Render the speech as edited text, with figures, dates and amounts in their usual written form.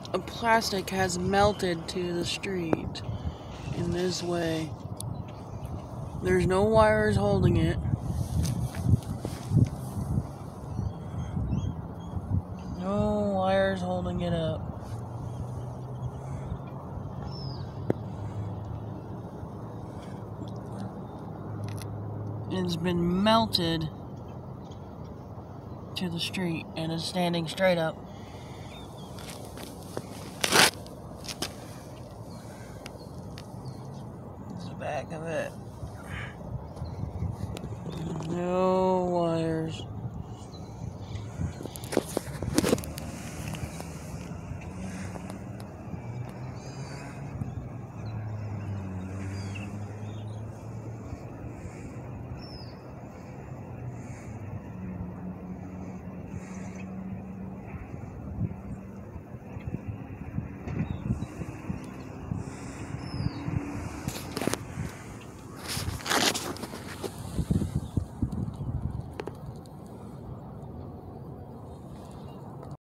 a plastic has melted to the street in this way. There's no wires holding it. No wires holding it up. It's been melted to the street and is standing straight up. This is the back of it.